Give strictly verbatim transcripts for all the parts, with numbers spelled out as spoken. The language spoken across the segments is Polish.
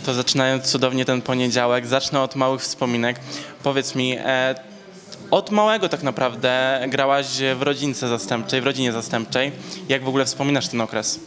to zaczynając cudownie ten poniedziałek, zacznę od małych wspominek. Powiedz mi, e, od małego tak naprawdę grałaś w rodzince zastępczej, w rodzinie zastępczej. Jak w ogóle wspominasz ten okres?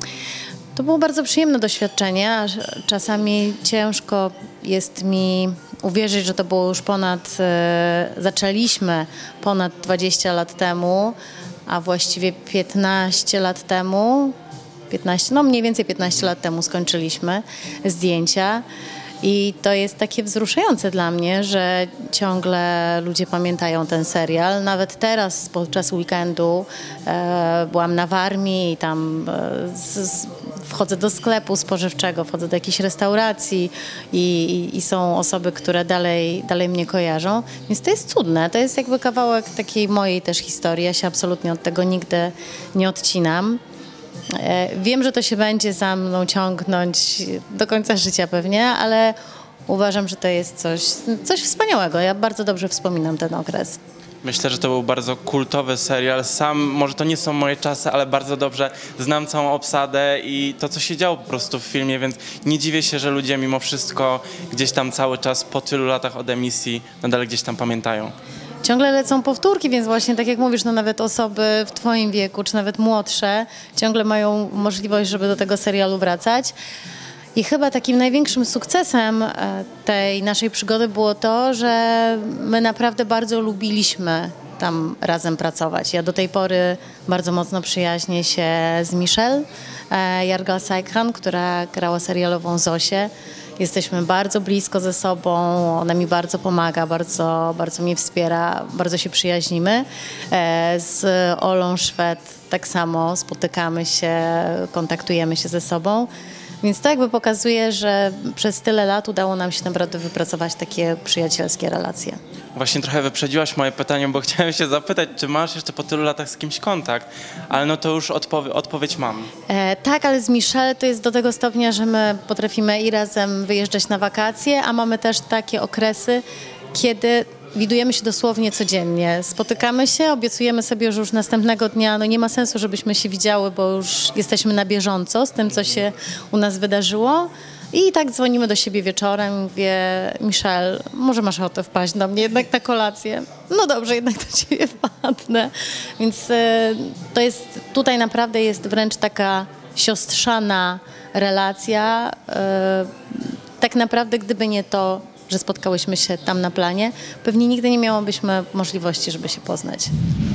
To było bardzo przyjemne doświadczenie, a czasami ciężko jest mi uwierzyć, że to było już ponad, e, zaczęliśmy ponad dwadzieścia lat temu, a właściwie piętnaście lat temu, piętnaście, no mniej więcej piętnaście lat temu skończyliśmy zdjęcia. I to jest takie wzruszające dla mnie, że ciągle ludzie pamiętają ten serial. Nawet teraz podczas weekendu e, byłam na Warmii i tam e, z, z, wchodzę do sklepu spożywczego, wchodzę do jakiejś restauracji i, i, i są osoby, które dalej, dalej mnie kojarzą. Więc to jest cudne. To jest jakby kawałek takiej mojej też historii. Ja się absolutnie od tego nigdy nie odcinam. Wiem, że to się będzie za mną ciągnąć do końca życia pewnie, ale uważam, że to jest coś, coś wspaniałego. Ja bardzo dobrze wspominam ten okres. Myślę, że to był bardzo kultowy serial. Sam, może to nie są moje czasy, ale bardzo dobrze znam całą obsadę i to, co się działo po prostu w filmie, więc nie dziwię się, że ludzie mimo wszystko gdzieś tam cały czas po tylu latach od emisji nadal gdzieś tam pamiętają. Ciągle lecą powtórki, więc właśnie tak jak mówisz, no nawet osoby w twoim wieku, czy nawet młodsze, ciągle mają możliwość, żeby do tego serialu wracać. I chyba takim największym sukcesem tej naszej przygody było to, że my naprawdę bardzo lubiliśmy tam razem pracować. Ja do tej pory bardzo mocno przyjaźnię się z Michelle Jargal-Sajkran, która grała serialową Zosię. Jesteśmy bardzo blisko ze sobą, ona mi bardzo pomaga, bardzo, bardzo mnie wspiera, bardzo się przyjaźnimy. Z Olą Szwed tak samo spotykamy się, kontaktujemy się ze sobą. Więc to jakby pokazuje, że przez tyle lat udało nam się naprawdę wypracować takie przyjacielskie relacje. Właśnie trochę wyprzedziłaś moje pytanie, bo chciałem się zapytać, czy masz jeszcze po tylu latach z kimś kontakt, ale no to już odpowie odpowiedź mam. E, tak, ale z Michelle to jest do tego stopnia, że my potrafimy i razem wyjeżdżać na wakacje, a mamy też takie okresy, kiedy widujemy się dosłownie codziennie. Spotykamy się, obiecujemy sobie, że już następnego dnia no nie ma sensu, żebyśmy się widziały, bo już jesteśmy na bieżąco z tym, co się u nas wydarzyło. I tak dzwonimy do siebie wieczorem i mówię: Michelle, może masz ochotę wpaść do mnie jednak na kolację? No dobrze, jednak do ciebie wpadnę. Więc y, to jest, tutaj naprawdę jest wręcz taka siostrzana relacja. Y, tak naprawdę, gdyby nie to, że spotkałyśmy się tam na planie, pewnie nigdy nie miałybyśmy możliwości, żeby się poznać.